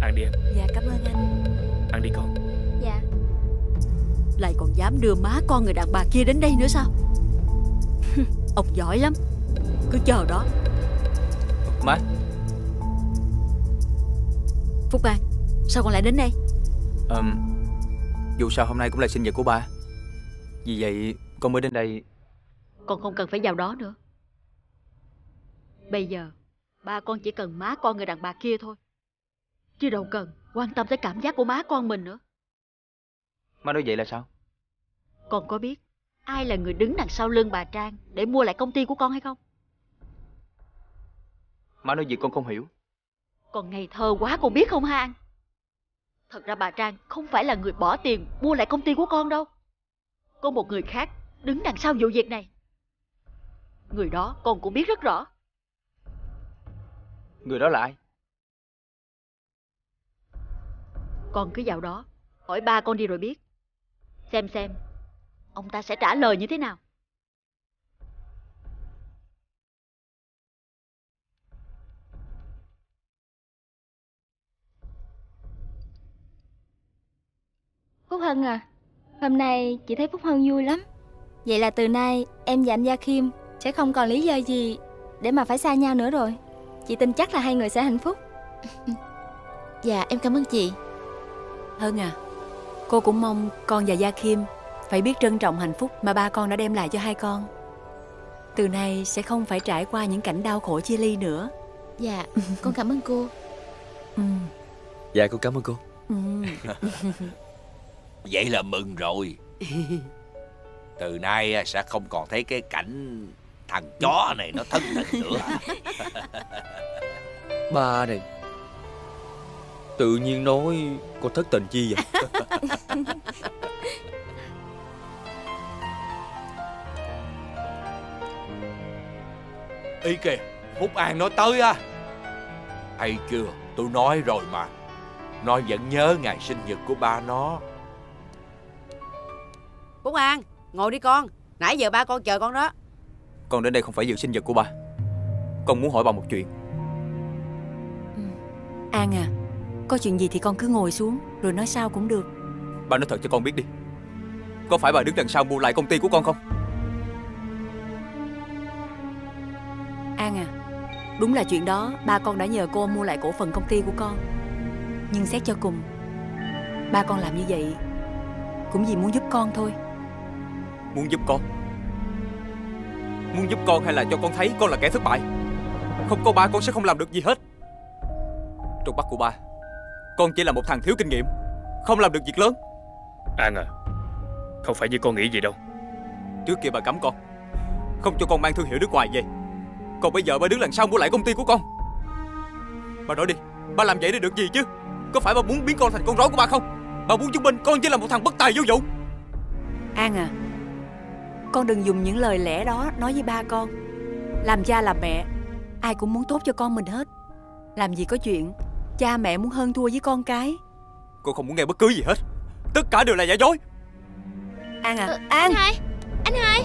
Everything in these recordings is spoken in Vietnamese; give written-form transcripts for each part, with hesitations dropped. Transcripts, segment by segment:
Ăn đi em. Dạ cảm ơn anh. Ăn đi con. Dạ. Lại còn dám đưa má con người đàn bà kia đến đây nữa sao? Ông giỏi lắm. Cứ chờ đó. Má. Phúc An, sao con lại đến đây? Dù sao hôm nay cũng là sinh nhật của ba, vì vậy con mới đến đây. Con không cần phải vào đó nữa. Bây giờ ba con chỉ cần má con người đàn bà kia thôi, chứ đâu cần quan tâm tới cảm giác của má con mình nữa. Má nói vậy là sao? Con có biết ai là người đứng đằng sau lưng bà Trang để mua lại công ty của con hay không? Má nói gì con không hiểu. Con ngây thơ quá con biết không ha? Thật ra bà Trang không phải là người bỏ tiền mua lại công ty của con đâu. Có một người khác đứng đằng sau vụ việc này. Người đó con cũng biết rất rõ. Người đó là ai? Con cứ vào đó hỏi ba con đi rồi biết. Xem ông ta sẽ trả lời như thế nào. Phúc Hân à, hôm nay chị thấy Phúc Hân vui lắm. Vậy là từ nay em và anh Gia Khiêm sẽ không còn lý do gì để mà phải xa nhau nữa rồi. Chị tin chắc là hai người sẽ hạnh phúc. Dạ em cảm ơn chị. Hân à, cô cũng mong con và Gia Khiêm phải biết trân trọng hạnh phúc mà ba con đã đem lại cho hai con. Từ nay sẽ không phải trải qua những cảnh đau khổ chia ly nữa. Dạ con cảm ơn cô. Dạ con cảm ơn cô. Vậy là mừng rồi. Từ nay sẽ không còn thấy cái cảnh thằng chó này nó thất tình nữa. Ba này tự nhiên nói con thất tình chi vậy? Ý kìa, Phúc An nó tới á. Hay chưa, tôi nói rồi mà. Nó vẫn nhớ ngày sinh nhật của ba nó. Phúc An, ngồi đi con. Nãy giờ ba con chờ con đó. Con đến đây không phải dự sinh nhật của ba. Con muốn hỏi bà một chuyện. An à, có chuyện gì thì con cứ ngồi xuống rồi nói sau cũng được. Bà nói thật cho con biết đi, có phải bà đứng đằng sau mua lại công ty của con không? An à, đúng là chuyện đó ba con đã nhờ cô mua lại cổ phần công ty của con. Nhưng xét cho cùng, ba con làm như vậy cũng vì muốn giúp con thôi. Muốn giúp con? Muốn giúp con hay là cho con thấy con là kẻ thất bại? Không có ba con sẽ không làm được gì hết. Trong mắt của ba, con chỉ là một thằng thiếu kinh nghiệm, không làm được việc lớn. An à, không phải như con nghĩ gì đâu. Trước kia bà cấm con, không cho con mang thương hiệu nước ngoài về. Còn bây giờ bà đứng đằng sau mua lại công ty của con. Bà nói đi, bà làm vậy để được gì chứ? Có phải bà muốn biến con thành con rối của bà không? Bà muốn chứng minh con chỉ là một thằng bất tài vô dụng. An à, con đừng dùng những lời lẽ đó nói với ba con. Làm cha làm mẹ, ai cũng muốn tốt cho con mình hết. Làm gì có chuyện cha mẹ muốn hơn thua với con cái. Con không muốn nghe bất cứ gì hết. Tất cả đều là giả dối. An à, An. Anh hai, anh hai.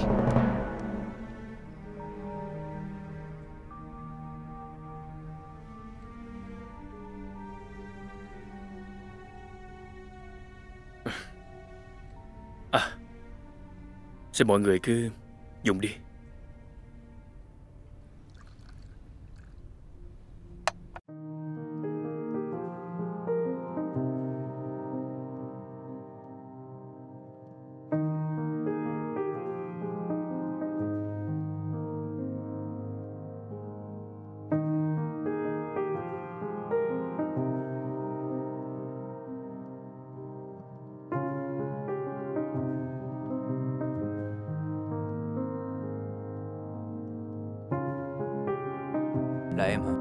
Xin mọi người cứ dùng đi. Là em hả?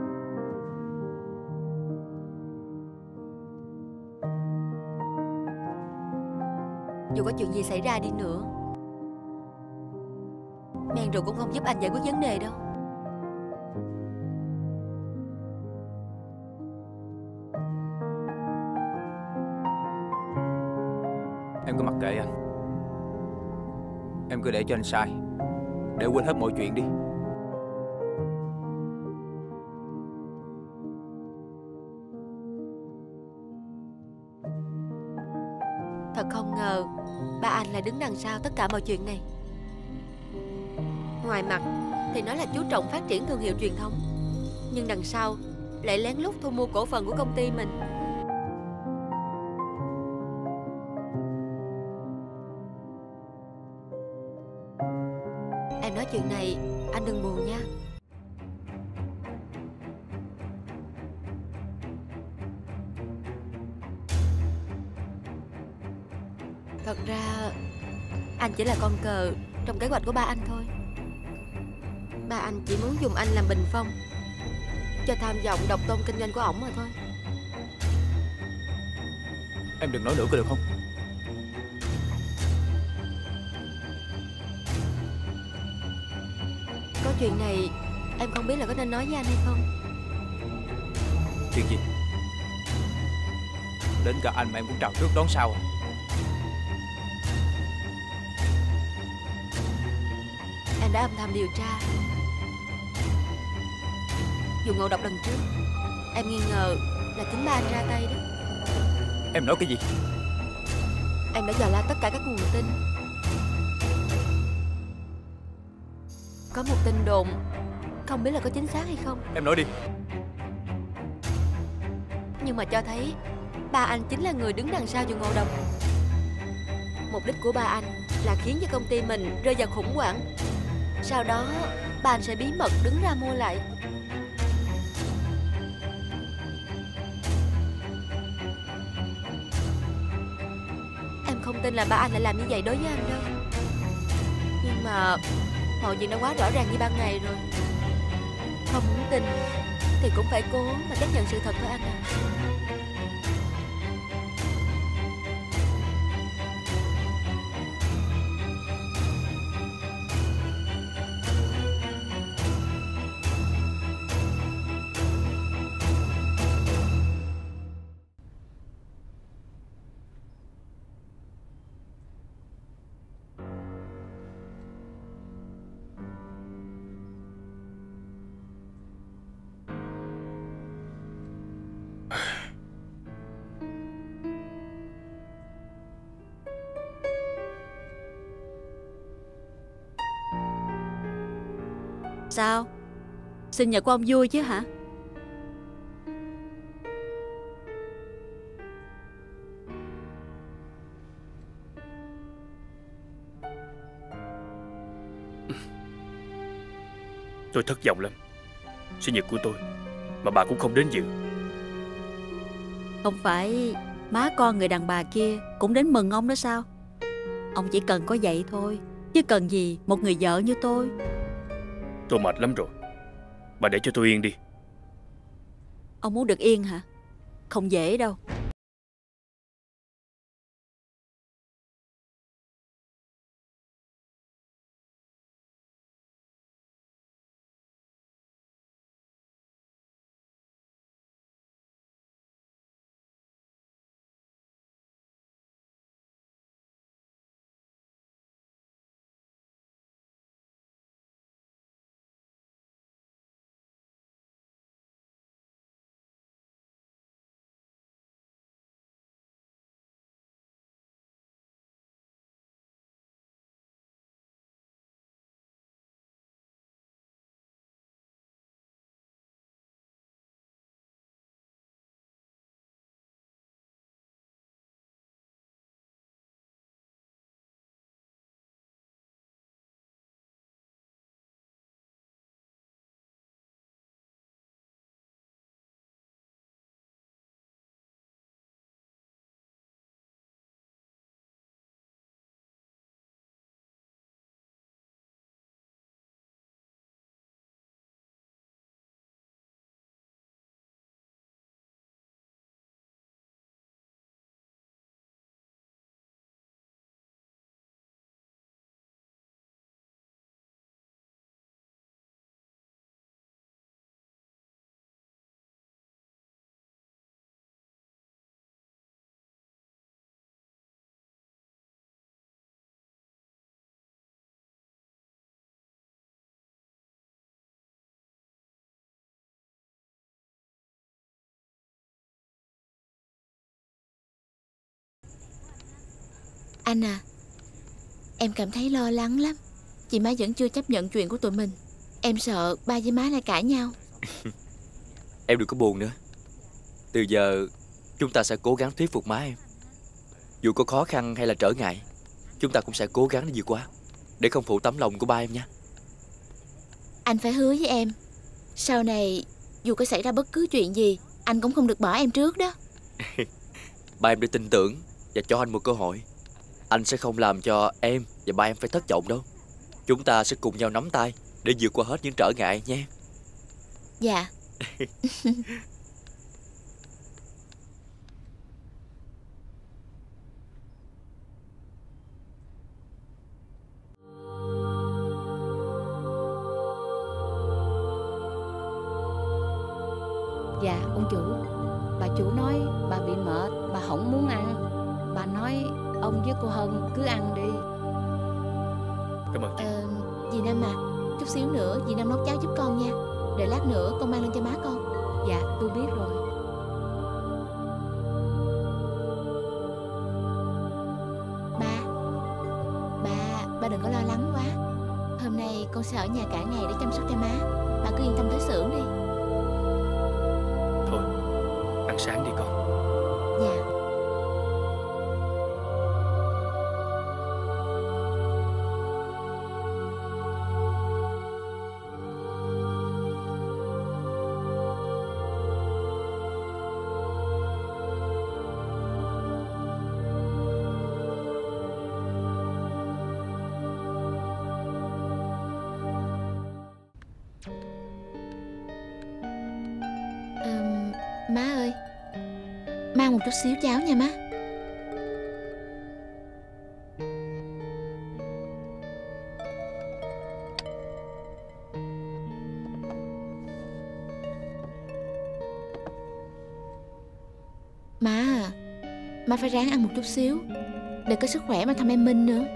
Dù có chuyện gì xảy ra đi nữa, men rượu cũng không giúp anh giải quyết vấn đề đâu. Em cứ mặc kệ anh. Em cứ để cho anh sai, để quên hết mọi chuyện đi. lại đứng đằng sau tất cả mọi chuyện này. Ngoài mặt thì nói là chú trọng phát triển thương hiệu truyền thống, nhưng đằng sau lại lén lút thu mua cổ phần của công ty mình. Em nói chuyện này anh đừng buồn nha. Thật ra anh chỉ là con cờ trong kế hoạch của ba anh thôi. Ba anh chỉ muốn dùng anh làm bình phong cho tham vọng độc tôn kinh doanh của ổng mà thôi. Em đừng nói nữa có được không? Có chuyện này em không biết là có nên nói với anh hay không. Chuyện gì? Đến cả anh mà em cũng chào trước đón sau à? Em đã âm thầm điều tra. Vụ ngộ độc lần trước em nghi ngờ là chính ba anh ra tay đó. Em nói cái gì? Em đã dò la tất cả các nguồn tin. Có một tin đồn, không biết là có chính xác hay không. Em nói đi. Nhưng mà cho thấy ba anh chính là người đứng đằng sau vụ ngộ độc. Mục đích của ba anh là khiến cho công ty mình rơi vào khủng hoảng. Sau đó ba anh sẽ bí mật đứng ra mua lại. Em không tin là ba anh lại làm như vậy đối với anh đâu. Nhưng mà mọi chuyện đã quá rõ ràng như ban ngày rồi. Không muốn tin thì cũng phải cố mà chấp nhận sự thật thôi anh à. Sao? Sinh nhật của ông vui chứ hả? Tôi thất vọng lắm. Sinh nhật của tôi mà bà cũng không đến dự. Không phải má con người đàn bà kia cũng đến mừng ông đó sao? Ông chỉ cần có vậy thôi, chứ cần gì một người vợ như tôi. Tôi mệt lắm rồi. Bà để cho tôi yên đi. Ông muốn được yên hả? Không dễ đâu. Anh à, Em cảm thấy lo lắng lắm. Chị má vẫn chưa chấp nhận chuyện của tụi mình. Em sợ ba với má lại cãi nhau. Em đừng có buồn nữa. Từ giờ chúng ta sẽ cố gắng thuyết phục má em. Dù có khó khăn hay là trở ngại, chúng ta cũng sẽ cố gắng để vượt qua, để không phụ tấm lòng của ba em nha. Anh phải hứa với em, sau này dù có xảy ra bất cứ chuyện gì, anh cũng không được bỏ em trước đó. Ba em đã tin tưởng và cho anh một cơ hội. Anh sẽ không làm cho em và ba em phải thất vọng đâu. Chúng ta sẽ cùng nhau nắm tay để vượt qua hết những trở ngại nha. Dạ. Dạ ông chủ, bà chủ nói bà bị mệt, bà không muốn ăn. Bà nói ông với cô Hân cứ ăn đi. Cảm ơn chị. Dì Năm à, chút xíu nữa dì Năm nấu cháo giúp con nha. Đợi lát nữa con mang lên cho má con. Dạ tôi biết rồi. Ba đừng có lo lắng quá. Hôm nay con sẽ ở nhà cả ngày để chăm sóc cho má. Bà cứ yên tâm tới xưởng đi. Thôi, ăn sáng đi con. Dạ. Má ơi, mang một chút xíu cháo nha má. Má à, má phải ráng ăn một chút xíu để có sức khỏe mà thăm em Minh nữa.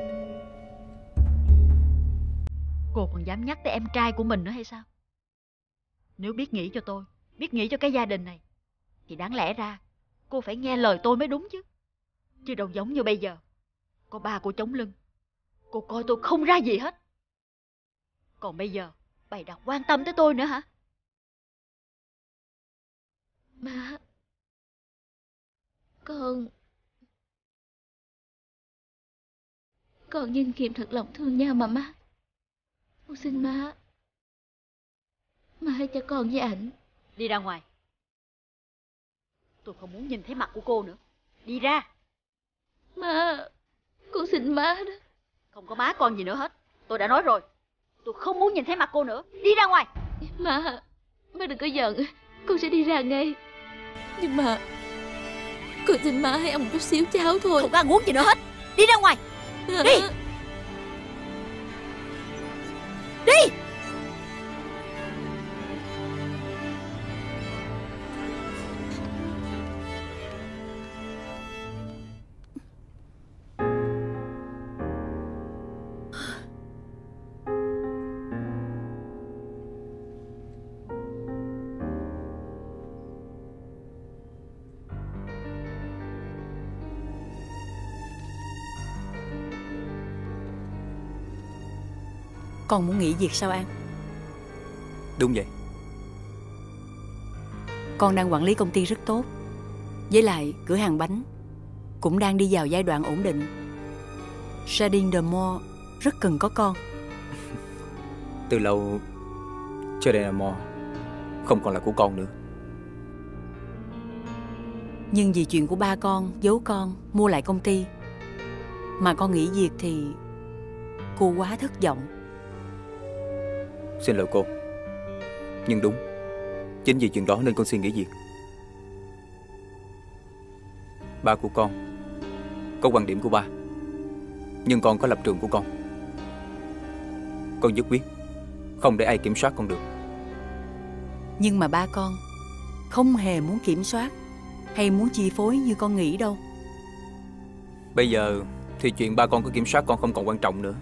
Cô còn dám nhắc tới em trai của mình nữa hay sao? Nếu biết nghĩ cho tôi, biết nghĩ cho cái gia đình này, thì đáng lẽ ra cô phải nghe lời tôi mới đúng chứ. Chứ đâu giống như bây giờ, có ba cô chống lưng, cô coi tôi không ra gì hết. Còn bây giờ bày đặt quan tâm tới tôi nữa hả? Má, con nhìn Kiệm thật lòng thương nhau mà má. Con xin má hãy cho con với ảnh. Đi ra ngoài. Tôi không muốn nhìn thấy mặt của cô nữa. Đi ra. Má, con xin má đó. Không có má con gì nữa hết. Tôi đã nói rồi, tôi không muốn nhìn thấy mặt cô nữa. Đi ra ngoài. Má đừng có giận, con sẽ đi ra ngay. Nhưng mà con xin má hãy ăn một chút xíu cháo thôi. Không có ăn uống gì nữa hết. Đi ra ngoài. Đi. Đi. Con muốn nghỉ việc sao An? Đúng vậy. Con đang quản lý công ty rất tốt. Với lại cửa hàng bánh cũng đang đi vào giai đoạn ổn định. Jardin de Mo rất cần có con. Từ lâu Jardin de Mo không còn là của con nữa. Nhưng vì chuyện của ba con giấu con mua lại công ty mà con nghỉ việc thì cô quá thất vọng. Xin lỗi cô. Nhưng đúng, chính vì chuyện đó nên con xin nghỉ việc. Ba của con có quan điểm của ba, nhưng con có lập trường của con. Con nhất quyết không để ai kiểm soát con được. Nhưng mà ba con không hề muốn kiểm soát hay muốn chi phối như con nghĩ đâu. Bây giờ thì chuyện ba con có kiểm soát con không còn quan trọng nữa.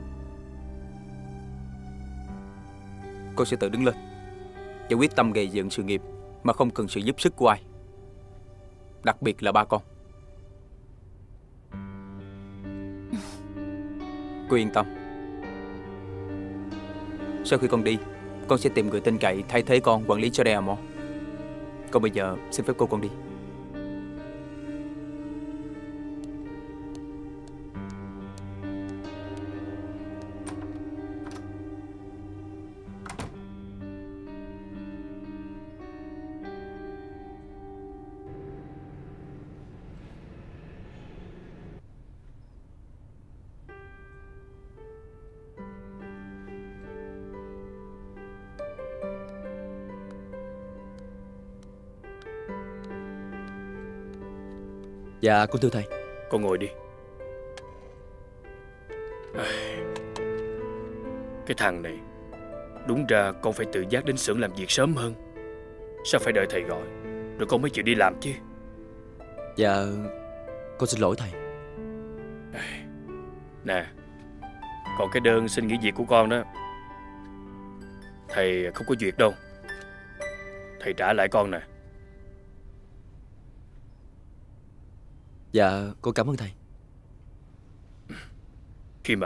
Con sẽ tự đứng lên và quyết tâm gây dựng sự nghiệp mà không cần sự giúp sức của ai, đặc biệt là ba con. Cô yên tâm. Sau khi con đi, con sẽ tìm người tin cậy thay thế con quản lý cho Diamond. Còn bây giờ xin phép cô con đi. Dạ con thưa thầy. Con ngồi đi. Cái thằng này, đúng ra con phải tự giác đến xưởng làm việc sớm hơn. Sao phải đợi thầy gọi rồi con mới chịu đi làm chứ? Dạ con xin lỗi thầy. Nè, còn cái đơn xin nghỉ việc của con đó, thầy không có duyệt đâu. Thầy trả lại con nè. Dạ con cảm ơn thầy. Kim à,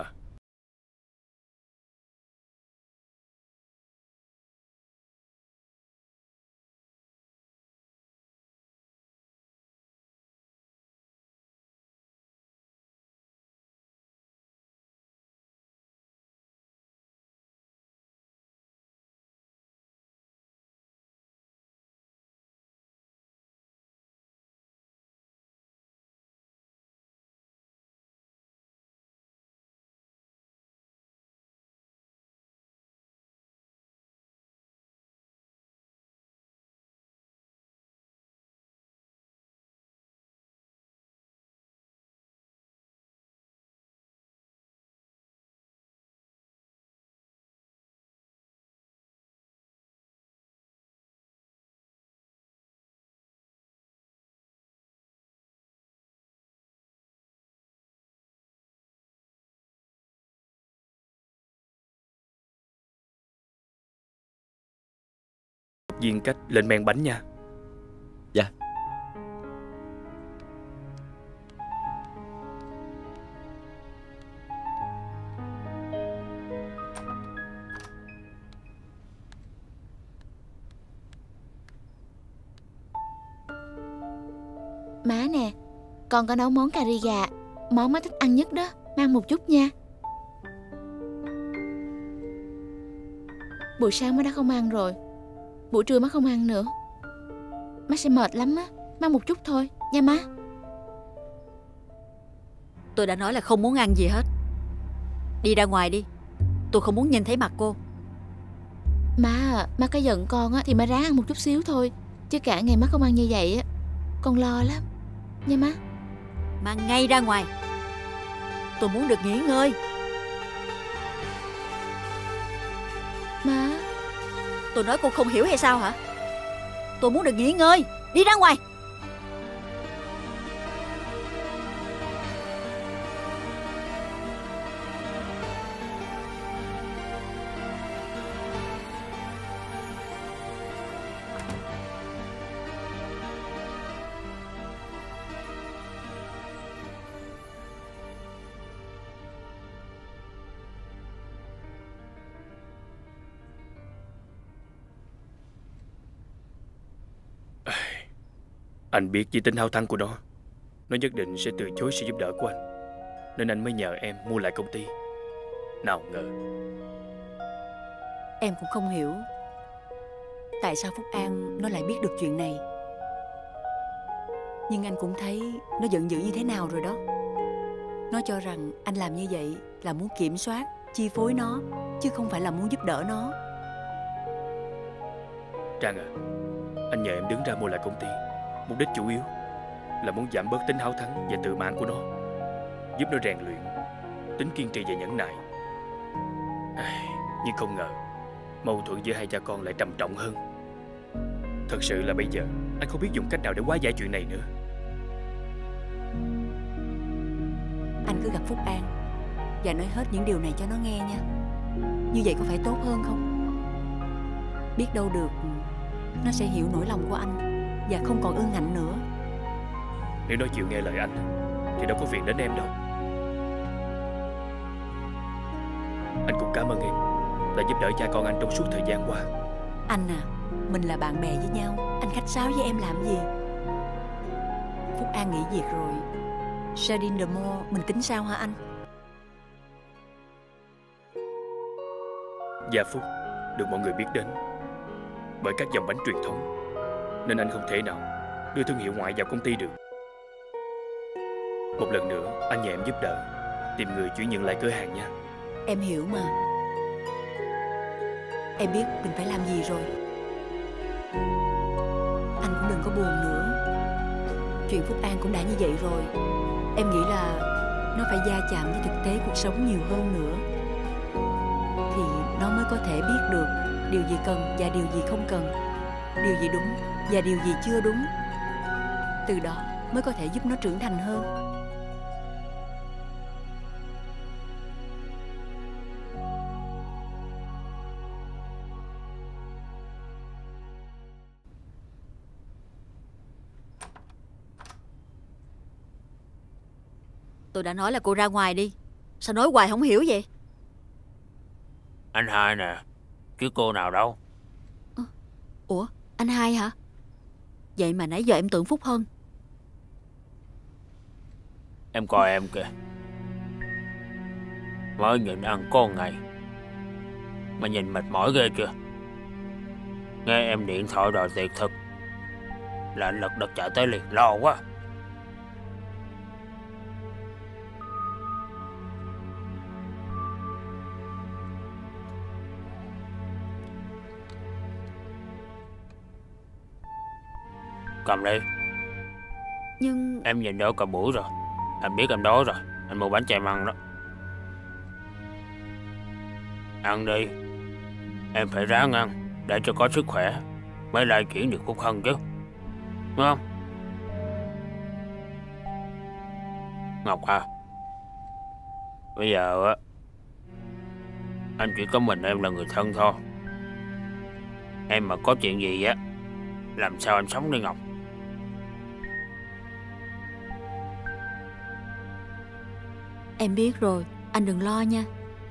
viên cách lên men bánh nha. Dạ. Má nè, con có nấu món cà ri gà, món má thích ăn nhất đó, mang một chút nha. Buổi sáng má đã không ăn rồi, buổi trưa má không ăn nữa. Má sẽ mệt lắm á, mang một chút thôi nha má. Tôi đã nói là không muốn ăn gì hết. Đi ra ngoài đi, tôi không muốn nhìn thấy mặt cô. Má à, má có giận con á thì má ráng ăn một chút xíu thôi, chứ cả ngày má không ăn như vậy á, con lo lắm nha má. Mang ngay ra ngoài, tôi muốn được nghỉ ngơi. Má, tôi nói cô không hiểu hay sao hả? Tôi muốn được nghỉ ngơi, đi ra ngoài. Anh biết với tính hao thắng của nó nhất định sẽ từ chối sự giúp đỡ của anh, nên anh mới nhờ em mua lại công ty. Nào ngờ Em cũng không hiểu tại sao Phúc An nó lại biết được chuyện này. Nhưng anh cũng thấy nó giận dữ như thế nào rồi đó. Nó cho rằng anh làm như vậy là muốn kiểm soát, chi phối nó, chứ không phải là muốn giúp đỡ nó. Trang à, anh nhờ em đứng ra mua lại công ty, mục đích chủ yếu là muốn giảm bớt tính háo thắng và tự mãn của nó, giúp nó rèn luyện tính kiên trì và nhẫn nại. Nhưng không ngờ mâu thuẫn giữa hai cha con lại trầm trọng hơn. Thật sự là bây giờ anh không biết dùng cách nào để hóa giải chuyện này nữa. Anh cứ gặp Phúc An và nói hết những điều này cho nó nghe nha. Như vậy có phải tốt hơn không? Biết đâu được nó sẽ hiểu nỗi lòng của anh và không còn ương ngạnh nữa. Nếu nó chịu nghe lời anh thì đâu có phiền đến em đâu. Anh cũng cảm ơn em đã giúp đỡ cha con anh trong suốt thời gian qua. Anh à, mình là bạn bè với nhau, anh khách sáo với em làm gì? Phúc An nghỉ việc rồi, Jardine de Mo mình tính sao hả anh? Gia Phúc được mọi người biết đến bởi các dòng bánh truyền thống, nên anh không thể nào đưa thương hiệu ngoại vào công ty được. Một lần nữa anh nhờ em giúp đỡ tìm người chuyển nhận lại cửa hàng nha. Em hiểu mà. Em biết mình phải làm gì rồi. Anh cũng đừng có buồn nữa. Chuyện Phúc An cũng đã như vậy rồi. Em nghĩ là nó phải va chạm với thực tế cuộc sống nhiều hơn nữa, thì nó mới có thể biết được điều gì cần và điều gì không cần, điều gì đúng và điều gì chưa đúng. Từ đó mới có thể giúp nó trưởng thành hơn. Tôi đã nói là cô ra ngoài đi. Sao nói hoài không hiểu vậy? Anh Hai nè, chứ cô nào đâu. Ủa, anh Hai hả? Vậy mà nãy giờ em tưởng Phúc Hân. Em coi em kìa, mới nhịn ăn có ngày mà nhìn mệt mỏi ghê chưa. Nghe em điện thoại đòi tiền thực là anh lật đật chạy tới liền, lo quá. Cầm đi. Nhưng... Em nhìn đỡ cả buổi rồi. Anh biết em đói rồi. Anh mua bánh cho em ăn đó. Ăn đi. Em phải ráng ăn để cho có sức khỏe mới lại chuyển được Phúc Hân chứ, đúng không? Ngọc à, bây giờ á, anh chỉ có mình em là người thân thôi. Em mà có chuyện gì á, làm sao anh sống đi Ngọc? Em biết rồi, anh đừng lo nha.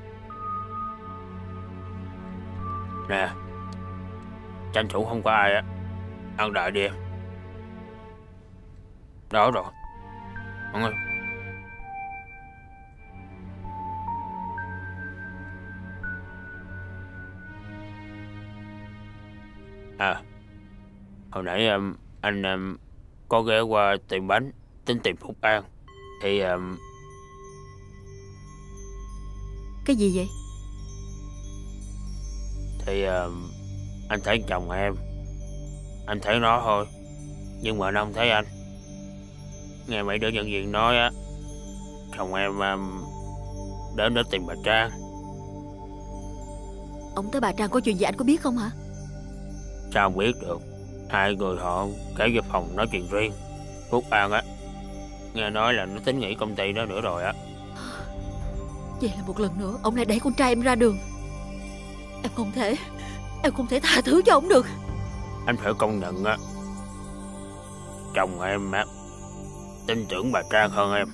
Nè, tranh thủ không có ai á, ăn đại đi em. Đó rồi, ăn ơi. À, hồi nãy anh có ghé qua tiệm bánh tính tìm Phúc An. Thì Cái gì vậy? Thì anh thấy chồng em. Anh thấy nó thôi, nhưng mà nó không thấy anh. Nghe mấy đứa nhân viên nói á, chồng em đến tìm bà Trang. Ông tới bà Trang có chuyện gì anh có biết không hả? Sao không biết được. Hai người họ kéo vào phòng nói chuyện riêng. Phúc An á, nghe nói là nó tính nghỉ công ty đó nữa rồi á. Vậy là một lần nữa ông lại đẩy con trai em ra đường. Em không thể tha thứ cho ông được. Anh phải công nhận á, chồng em á tin tưởng bà Trang hơn em.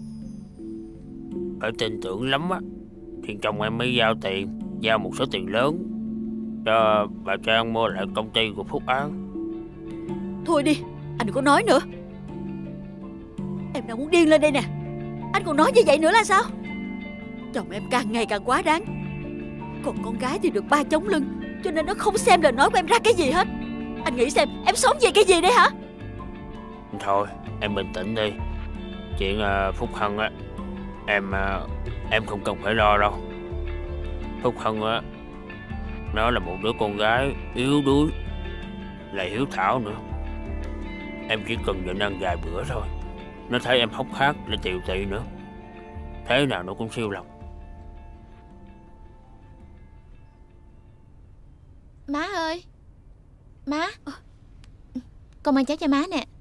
Phải tin tưởng lắm á thì chồng em mới giao một số tiền lớn cho bà Trang mua lại công ty của Phúc An. Thôi đi, anh đừng có nói nữa. Em đang muốn điên lên đây nè. Anh còn nói như vậy nữa là sao? Chồng em càng ngày càng quá đáng. Còn con gái thì được ba chống lưng, cho nên nó không xem lời nói của em ra cái gì hết. Anh nghĩ xem em sống vì cái gì đấy hả? Thôi em bình tĩnh đi. Chuyện Phúc Hân á, em không cần phải lo đâu. Phúc Hân á, nó là một đứa con gái yếu đuối, lại hiếu thảo nữa. Em chỉ cần nhịn ăn vài bữa thôi, nó thấy em hốc hác lại tiều tị nữa, thế nào nó cũng siêu lòng. Má ơi, má, con mang cháo cho má nè.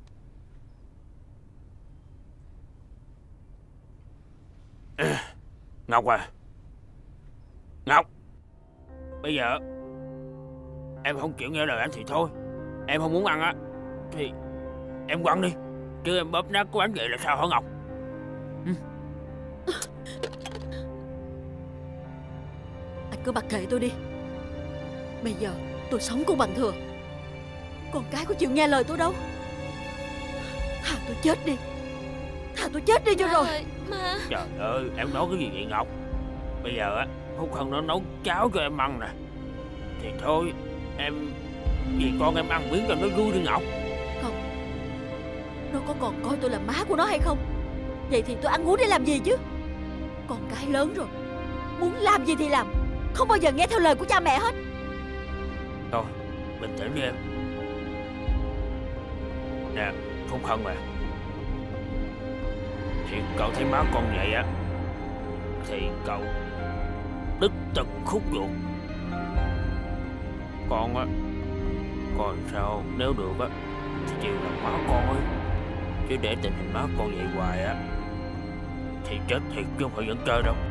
Ngọc à, Ngọc, bây giờ em không chịu nghe lời anh thì thôi. Em không muốn ăn á thì em quăng đi, chứ em bóp nát cái bánh vậy là sao hả Ngọc? cứ mặc kệ tôi đi. Bây giờ tôi sống cũng bằng thừa. Con cái có chịu nghe lời tôi đâu. Thà tôi chết đi. Thà tôi chết đi cho rồi. Má. Trời ơi, em nói cái gì vậy Ngọc? Bây giờ á, Phúc Hân nó nấu cháo cho em ăn nè. Thì thôi, em vì con em ăn miếng cho nó vui đi Ngọc. Không. Nó có còn coi tôi là má của nó hay không? Vậy thì tôi ăn uống để làm gì chứ? Con cái lớn rồi, muốn làm gì thì làm, không bao giờ nghe theo lời của cha mẹ hết. Thôi, bình tĩnh đi em. Nè, Phúc Hân mà, thì cậu thấy má con vậy á, thì cậu đứt từng khúc ruột. Con á, còn sao nếu được á thì chịu làm má con ấy. Chứ để tình hình má con vậy hoài á thì chết thiệt chứ không phải vẫn chơi đâu.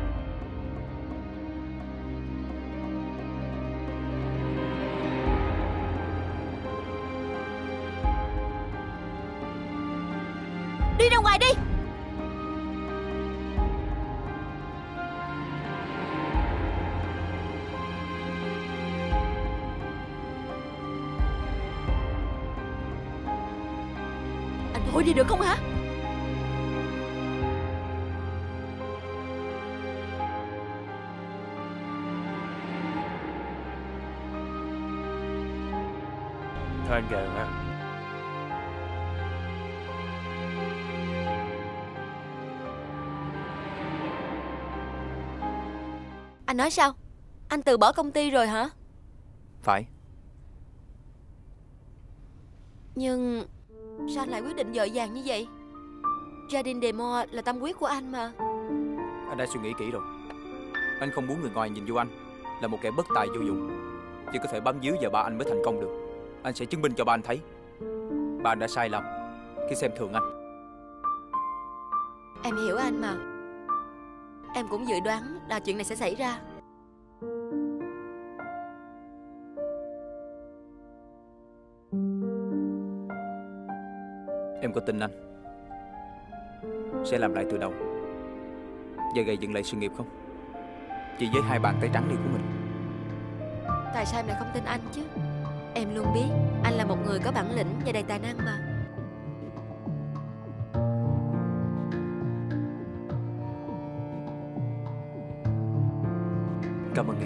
Đi ra ngoài đi. Anh thôi đi được không hả? Thôi anh về nha. Anh nói sao? Anh từ bỏ công ty rồi hả? Phải. Nhưng sao anh lại quyết định dội vàng như vậy? Jardine de Moore là tâm huyết của anh mà. Anh đã suy nghĩ kỹ rồi. Anh không muốn người ngoài nhìn vô anh là một kẻ bất tài vô dụng, chỉ có thể bám víu vào ba anh mới thành công được. Anh sẽ chứng minh cho ba anh thấy ba anh đã sai lầm khi xem thường anh. Em hiểu anh mà. Em cũng dự đoán là chuyện này sẽ xảy ra. Em có tin anh sẽ làm lại từ đầu và gây dựng lại sự nghiệp không? Chỉ với hai bàn tay trắng này của mình. Tại sao em lại không tin anh chứ? Em luôn biết anh là một người có bản lĩnh và đầy tài năng mà. Cảm ơn em.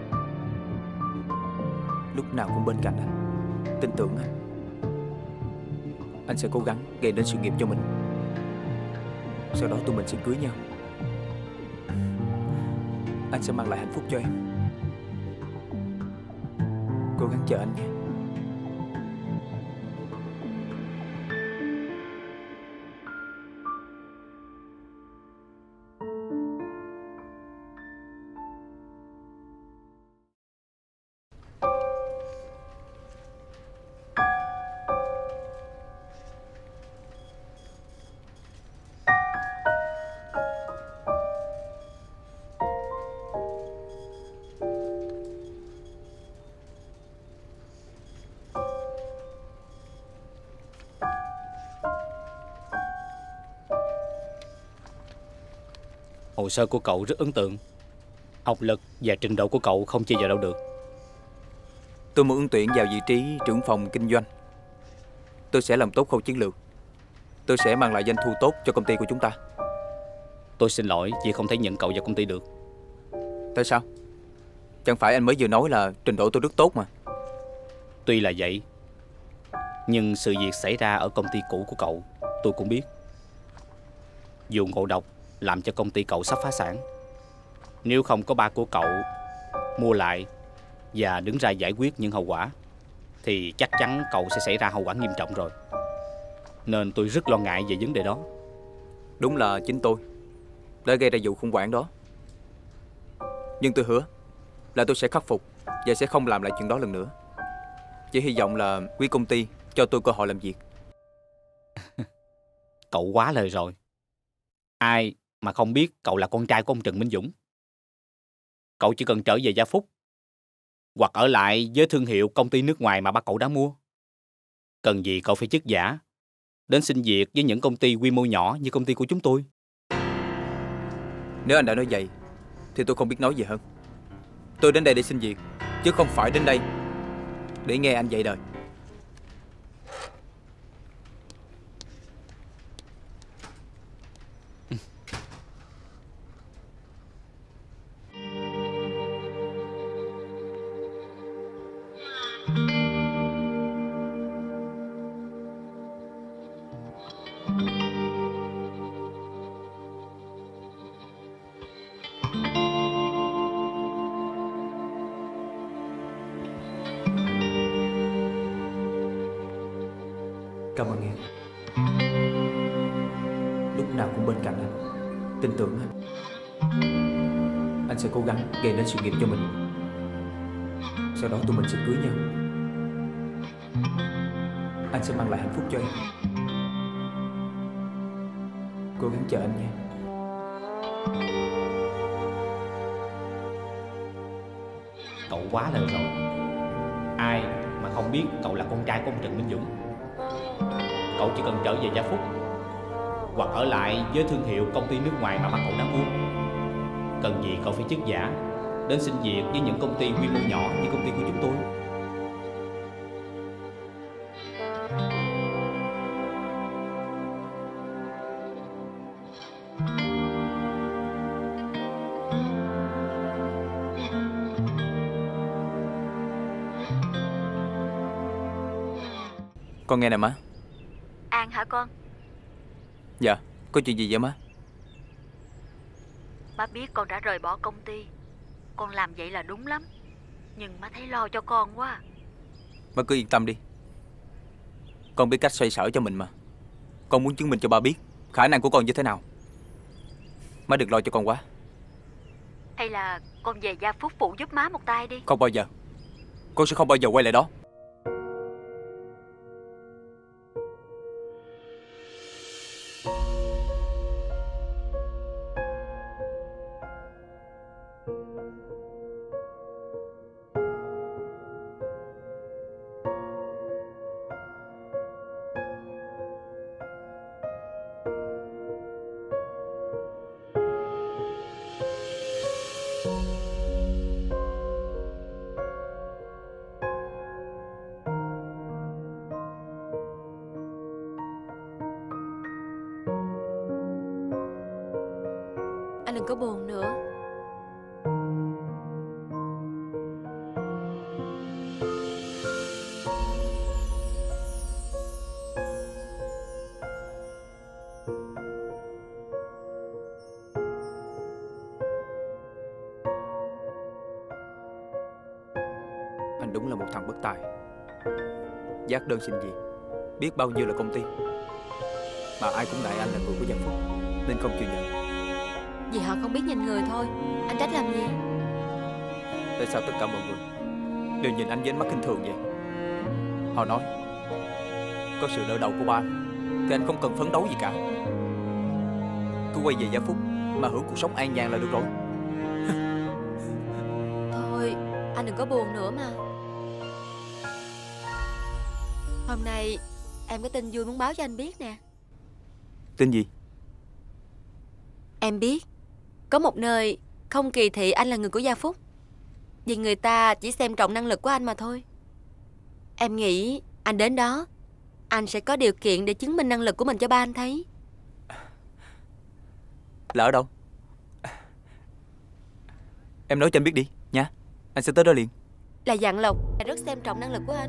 Lúc nào cũng bên cạnh anh, tin tưởng anh. Anh sẽ cố gắng gây nên sự nghiệp cho mình. Sau đó tụi mình sẽ cưới nhau. Anh sẽ mang lại hạnh phúc cho em. Cố gắng chờ anh nhé. Hồ sơ của cậu rất ấn tượng. Học lực và trình độ của cậu không chê vào đâu được. Tôi muốn ứng tuyển vào vị trí trưởng phòng kinh doanh. Tôi sẽ làm tốt khâu chiến lược. Tôi sẽ mang lại doanh thu tốt cho công ty của chúng ta. Tôi xin lỗi vì không thể nhận cậu vào công ty được. Tại sao? Chẳng phải anh mới vừa nói là trình độ tôi rất tốt mà. Tuy là vậy, nhưng sự việc xảy ra ở công ty cũ của cậu tôi cũng biết. Vụ ngộ độc làm cho công ty cậu sắp phá sản. Nếu không có ba của cậu mua lại và đứng ra giải quyết những hậu quả thì chắc chắn cậu sẽ xảy ra hậu quả nghiêm trọng rồi. Nên tôi rất lo ngại về vấn đề đó. Đúng là chính tôi đã gây ra vụ khủng hoảng đó. Nhưng tôi hứa là tôi sẽ khắc phục và sẽ không làm lại chuyện đó lần nữa. Chỉ hy vọng là quý công ty cho tôi cơ hội làm việc. Cậu quá lời rồi. Ai mà không biết cậu là con trai của ông Trần Minh Dũng. Cậu chỉ cần trở về Gia Phúc hoặc ở lại với thương hiệu công ty nước ngoài mà ba cậu đã mua. Cần gì cậu phải chức giả đến xin việc với những công ty quy mô nhỏ như công ty của chúng tôi. Nếu anh đã nói vậy thì tôi không biết nói gì hơn. Tôi đến đây để xin việc, chứ không phải đến đây để nghe anh dạy đời. Cảm ơn em. Lúc nào cũng bên cạnh anh. Tin tưởng anh. Anh sẽ cố gắng gây nên sự nghiệp cho mình. Sau đó tụi mình sẽ cưới nhau. Anh sẽ mang lại hạnh phúc cho em. Cố gắng chờ anh nha. Cậu quá lời rồi. Ai mà không biết cậu là con trai của ông Trần Minh Dũng. Cậu chỉ cần trở về Gia Phúc hoặc ở lại với thương hiệu công ty nước ngoài mà ba cậu đã mua. Cần gì cậu phải chức giả đến xin việc với những công ty quy mô nhỏ như công ty của chúng tôi. Con nghe nè má. An hả con? Dạ, có chuyện gì vậy má? Má biết con đã rời bỏ công ty. Con làm vậy là đúng lắm. Nhưng má thấy lo cho con quá. Má cứ yên tâm đi. Con biết cách xoay sở cho mình mà. Con muốn chứng minh cho ba biết khả năng của con như thế nào. Má đừng lo cho con quá. Hay là con về Gia Phúc phụ giúp má một tay đi. Không bao giờ. Con sẽ không bao giờ quay lại đó. Anh đừng có buồn nữa. Anh đúng là một thằng bất tài. Dát đơn xin việc, biết bao nhiêu là công ty, mà ai cũng ngại anh là người của Gia Phúc nên không chịu nhận. Vì họ không biết nhìn người thôi. Anh trách làm gì? Tại sao tất cả mọi người đều nhìn anh với ánh mắt khinh thường vậy? Họ nói có sự đỡ đầu của ba thì anh không cần phấn đấu gì cả. Cứ quay về Gia Phúc mà hưởng cuộc sống an nhàn là được rồi. Thôi, anh đừng có buồn nữa mà. Hôm nay em có tin vui muốn báo cho anh biết nè. Tin gì? Em biết có một nơi không kỳ thị anh là người của Gia Phúc, vì người ta chỉ xem trọng năng lực của anh mà thôi. Em nghĩ anh đến đó, anh sẽ có điều kiện để chứng minh năng lực của mình cho ba anh thấy. Là ở đâu? Em nói cho anh biết đi nha. Anh sẽ tới đó liền. Là Vạn Lộc, là rất xem trọng năng lực của anh.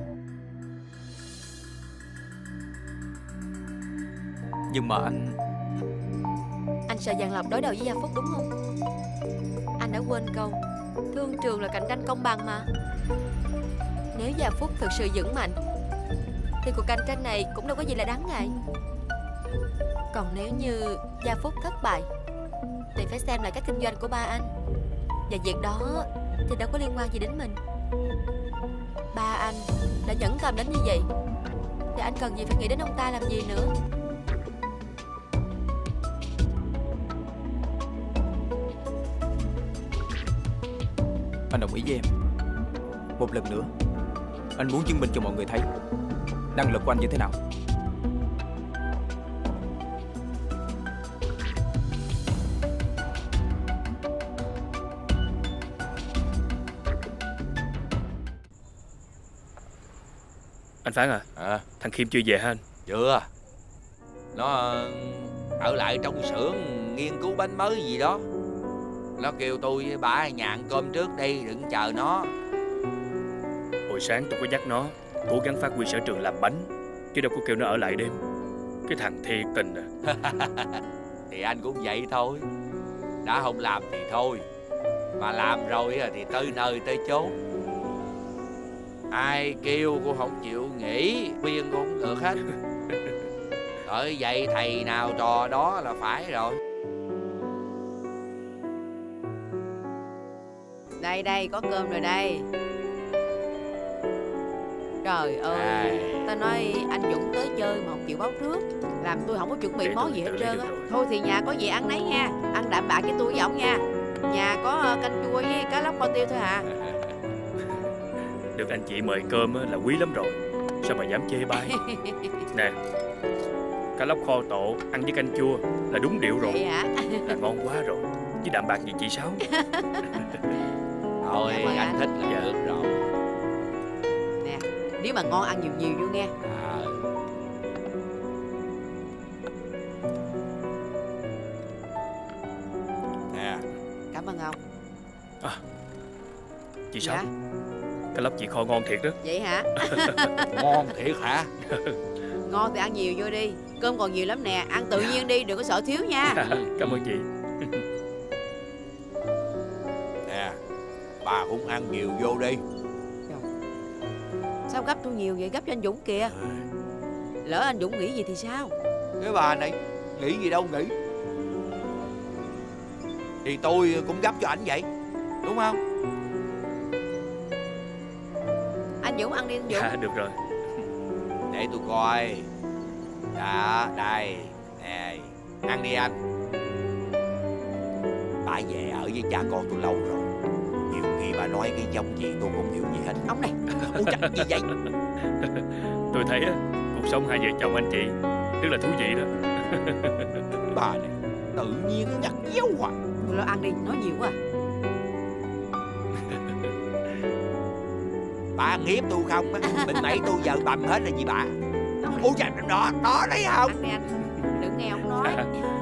Nhưng mà anh sợ Vạn Lộc đối đầu với Gia Phúc đúng không? Anh đã quên câu thương trường là cạnh tranh công bằng mà. Nếu Gia Phúc thực sự vững mạnh thì cuộc cạnh tranh này cũng đâu có gì là đáng ngại. Còn nếu như Gia Phúc thất bại thì phải xem lại cách kinh doanh của ba anh. Và việc đó thì đâu có liên quan gì đến mình. Ba anh đã nhẫn tâm đến như vậy thì anh cần gì phải nghĩ đến ông ta làm gì nữa. Anh đồng ý với em. Một lần nữa, anh muốn chứng minh cho mọi người thấy năng lực của anh như thế nào. Anh Phán à, thằng Khiêm chưa về hả anh? Chưa. Nó ở lại trong xưởng nghiên cứu bánh mới gì đó. Nó kêu tôi với bà ở nhà ăn cơm trước đi, đừng chờ nó. Hồi sáng tôi có nhắc nó cố gắng phát huy sở trường làm bánh, chứ đâu có kêu nó ở lại đêm. Cái thằng thiệt tình à. Thì anh cũng vậy thôi. Đã không làm thì thôi, mà làm rồi thì tới nơi tới chốn. Ai kêu cô không chịu nghỉ, khuyên cô không được hết. Bởi vậy thầy nào trò đó là phải rồi. Đây đây, có cơm rồi đây. Trời ơi, ta nói anh Dũng tới chơi mà không chịu báo trước, làm tôi không có chuẩn bị món gì hết trơn á. Thôi thì nhà có gì ăn nấy nha, ăn đạm bạc với tôi với ổng nha. Nhà có canh chua với cá lóc kho tiêu thôi hả? Được anh chị mời cơm là quý lắm rồi, sao mà dám chê bai. Nè, cá lóc kho tổ ăn với canh chua là đúng điệu rồi. Vậy hả? Là ngon quá rồi. Với đạm bạc gì chị Sáu? Thôi anh thích là được rồi. Nè, nếu mà ngon ăn nhiều nhiều vô nghe. Nè. Cảm ơn ông. Chị Sáu, cá lóc chị kho ngon thiệt đó. Vậy hả? Ngon thiệt hả? Ngon thì ăn nhiều vô đi, cơm còn nhiều lắm nè, ăn tự nhiên đi, đừng có sợ thiếu nha. Cảm ơn chị. Nè, bà cũng ăn nhiều vô đi. Sao gấp tôi nhiều vậy? Gấp cho anh Dũng kìa. Lỡ anh Dũng nghĩ gì thì sao? Cái bà này nghĩ gì đâu nghĩ. Thì tôi cũng gấp cho ảnh vậy, đúng không? Anh Dũng ăn đi anh Dũng. Được rồi. Để tôi coi. Đó, đây. Nè, ăn đi anh. Bà về ở với cha con tôi lâu rồi. Nhiều khi bà nói cái giống gì tôi không hiểu gì hết. Ông này. Ủa chắc gì vậy? Tôi thấy cuộc sống hai vợ chồng anh chị rất là thú vị đó. Bà này tự nhiên nhắc dấu à. Tôi lo ăn đi, nói nhiều quá. Bà nghiếp tôi không á. Mình nãy tôi vợ bầm hết là gì bà? Ủa trời, đó, đó thấy không? Ăn đi anh, đừng nghe ông nói.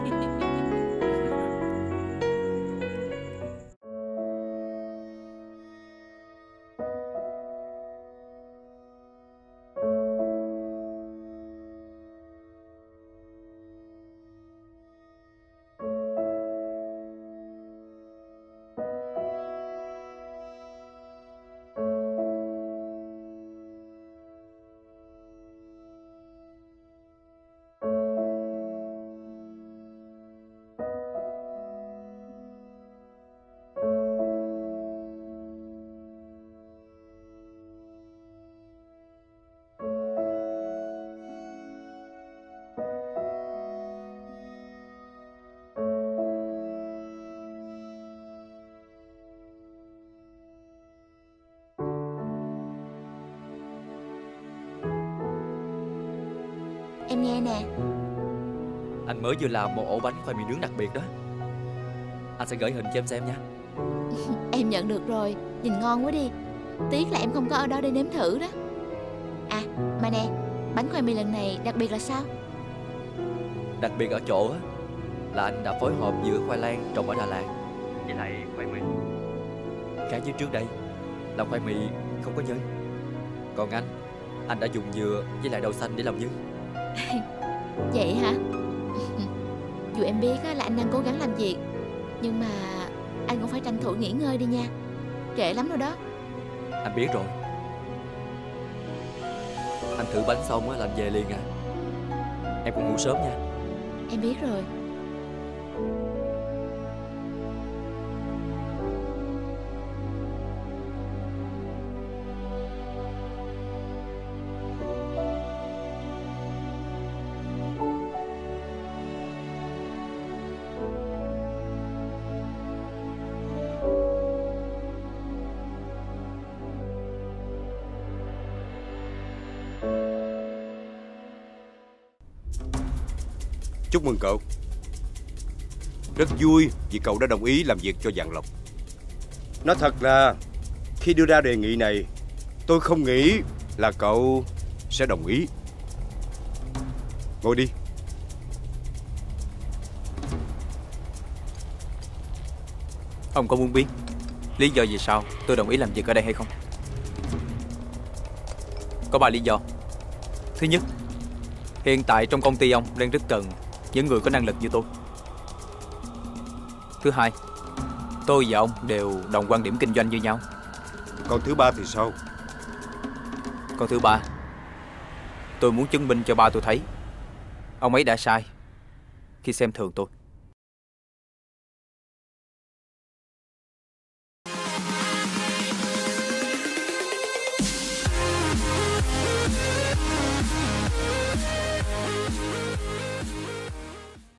Em nghe nè. Anh mới vừa làm một ổ bánh khoai mì nướng đặc biệt đó. Anh sẽ gửi hình cho em xem nha. Em nhận được rồi, nhìn ngon quá đi. Tiếc là em không có ở đó để nếm thử đó. À, mà nè, bánh khoai mì lần này đặc biệt là sao? Đặc biệt ở chỗ á, là anh đã phối hợp giữa khoai lang trồng ở Đà Lạt với lại khoai mì. Khác với trước đây là khoai mì không có nhân. Còn anh đã dùng dừa với lại đậu xanh để làm nhân. Vậy hả? Dù em biết là anh đang cố gắng làm việc, nhưng mà anh cũng phải tranh thủ nghỉ ngơi đi nha. Trễ lắm rồi đó. Anh biết rồi. Anh thử bánh xong là anh về liền à. Em cũng ngủ sớm nha. Em biết rồi. Chúc mừng cậu. Rất vui vì cậu đã đồng ý làm việc cho Vạn Lộc. Nói thật là khi đưa ra đề nghị này, tôi không nghĩ là cậu sẽ đồng ý. Ngồi đi. Ông có muốn biết lý do vì sao tôi đồng ý làm việc ở đây hay không? Có 3 lý do. Thứ nhất, hiện tại trong công ty ông đang rất cần những người có năng lực như tôi. Thứ hai, tôi và ông đều đồng quan điểm kinh doanh như nhau. Còn thứ ba thì sao? Còn thứ ba, tôi muốn chứng minh cho ba tôi thấy ông ấy đã sai khi xem thường tôi.